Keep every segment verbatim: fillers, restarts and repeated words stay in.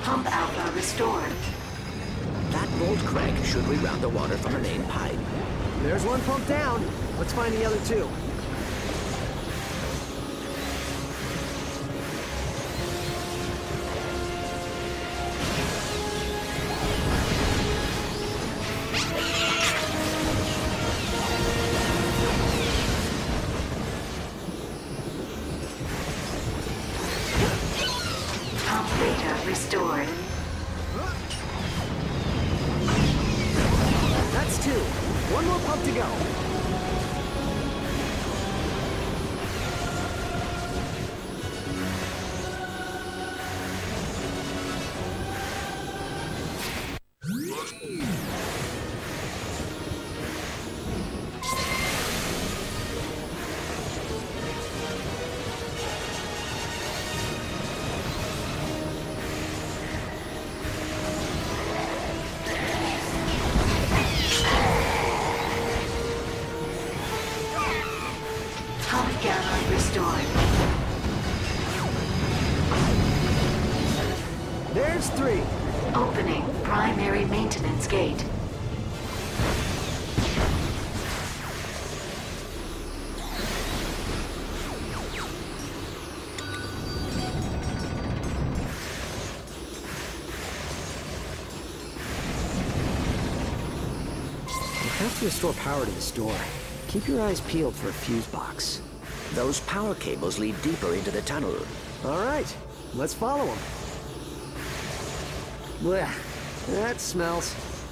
Pump Alpha restored. That bolt crank should reroute the water from the main pipe. There's one pump down. Let's find the other two. Pump Beta restored. That's two. One more pump to go. Pump Gamma restored. There's three. Opening primary maintenance gate. We have to restore power to this door. Keep your eyes peeled for a fuse box. Those power cables lead deeper into the tunnel. All right, let's follow them. Blech, that smells.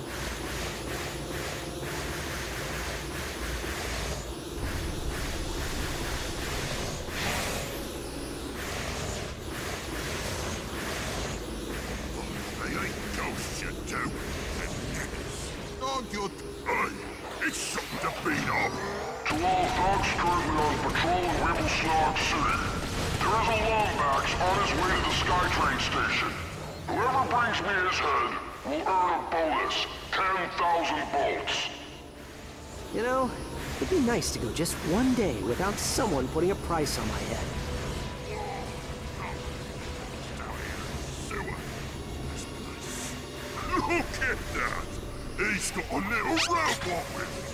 They ain't ghosts, you do. Don't you... Hey, it's something to beat up. To all thugs currently on patrol in Wibblesnark City, there is a Lombax on his way to the SkyTrain station. Whoever brings me his head will earn a bonus, ten thousand bolts. You know, it'd be nice to go just one day without someone putting a price on my head. Look at that! He's got a little robot with him.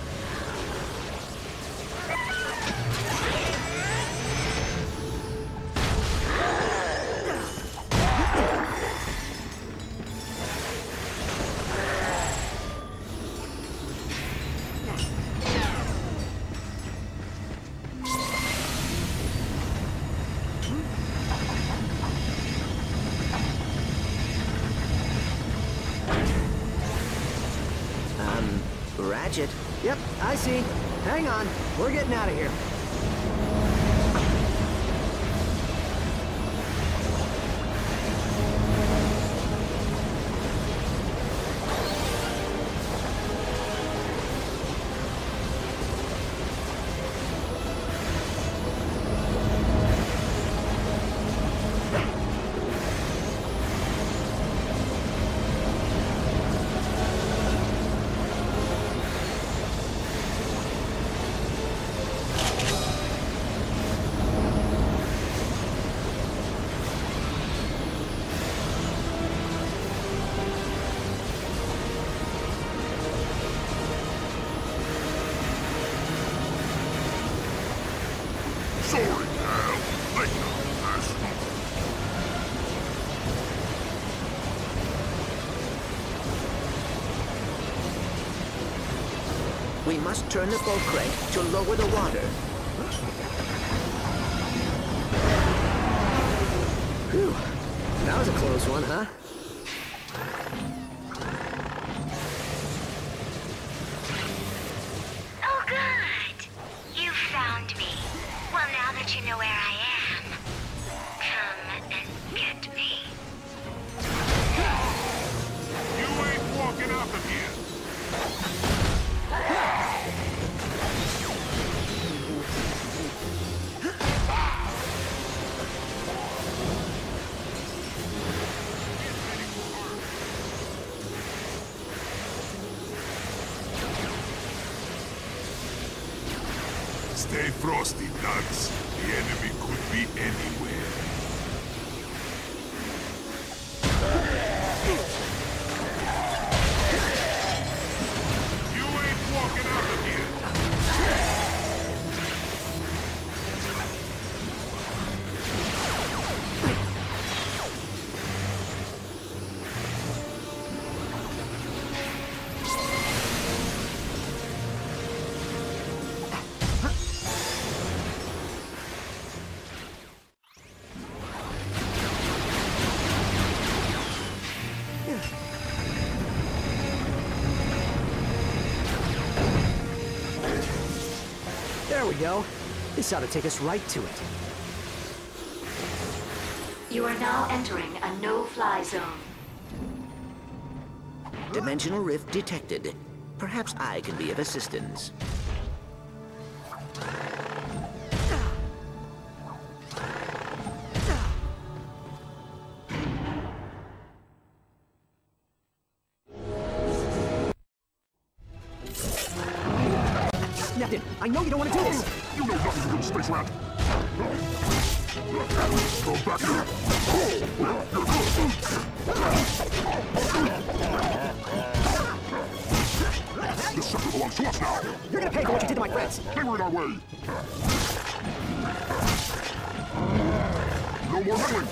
Um, Ratchet? Yep, I see. Hang on, we're getting out of here. Sorry, Al. They know that's not... We must turn the bolt crank to lower the water. Whew, that was a close one, huh? Oh, good. You found me. Well, now that you know where I am, come and get me. You ain't walking up again. Stay frosty, nuts. The enemy could be anywhere. go. This ought to take us right to it. You are now entering a no-fly zone. Dimensional rift detected. Perhaps I can be of assistance. Neptune, I know you don't want to do this! You know nothing, you little space rat! Come back here! This sector belongs to us now! You're gonna pay for what you did to my friends! They were in our way! No more meddling!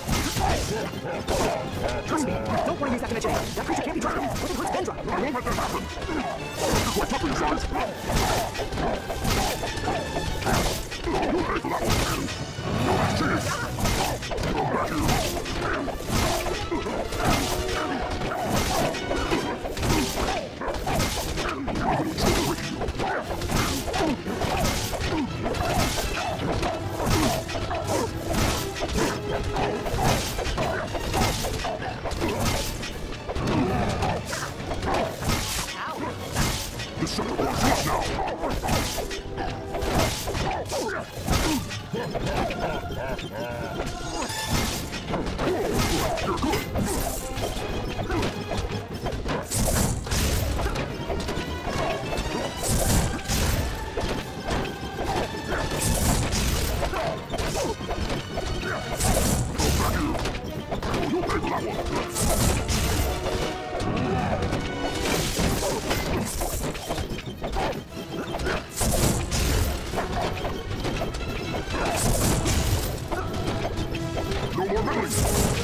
Trust me, I don't want to use that dimension. That creature can't be trusted. What if it hurts Vendra? I won't let that happen! You're quite tough for your size! You'll pay for that one, man! No last chance! Come back here! I'm gonna triple with you! This sucker belongs to us now! You're good! You'll pay for that one! No more meddling!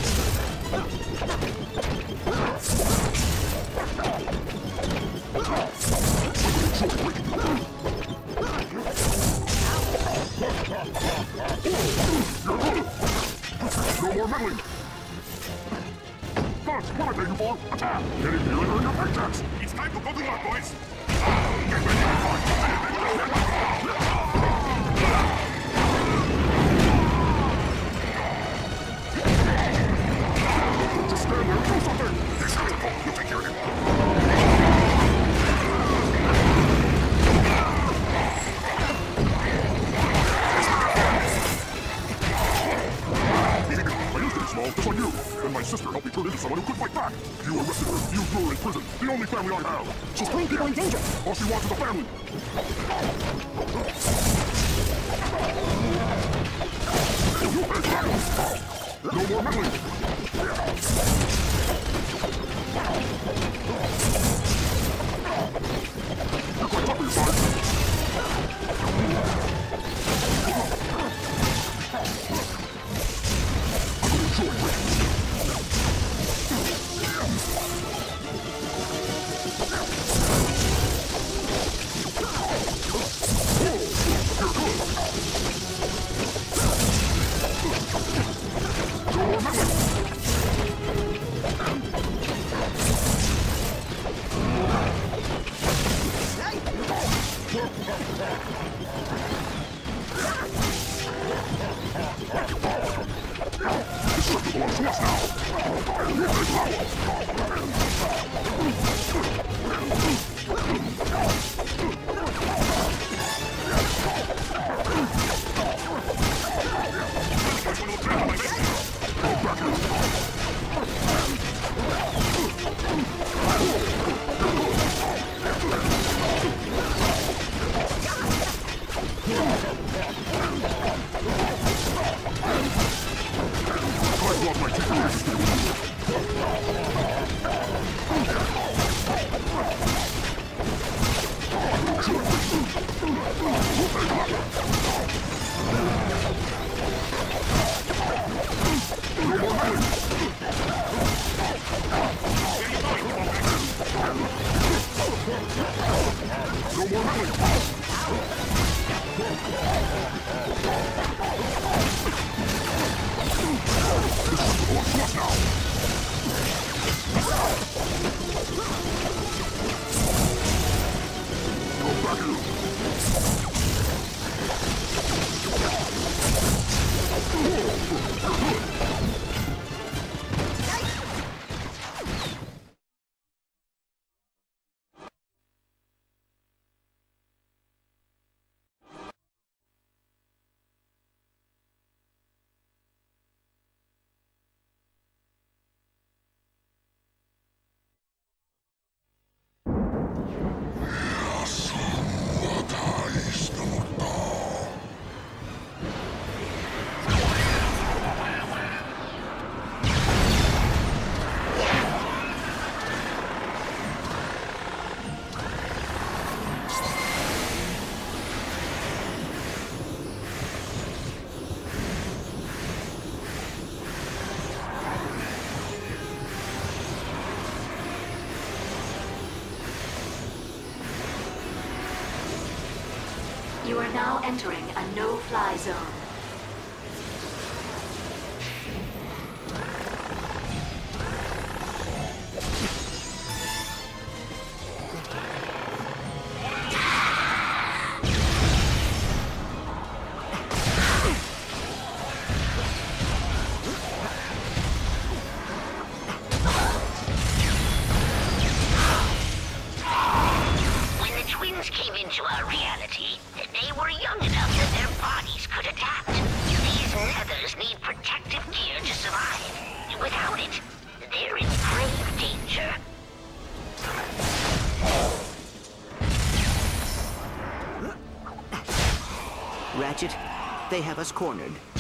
No more meddling! Boss, what am I paying you for? Attack! Get in here and earn your paychecks! It's time to bundle up, boys! Get ready to fight! Just stand there and do something! He's got the ball, you'll take care of him! Small, just like you. And my sister helped me turn into someone who could fight back. You arrested her. You threw her in prison. The only family I have. She's putting people in danger! All she wants is a family. You pay for that one. No more meddling. You're quite tough for your size. Go back here! You are now entering a no-fly zone. When the twins came into our reality, they were young enough that their bodies could adapt. These nethers need protective gear to survive. Without it, they're in grave danger. Ratchet, they have us cornered.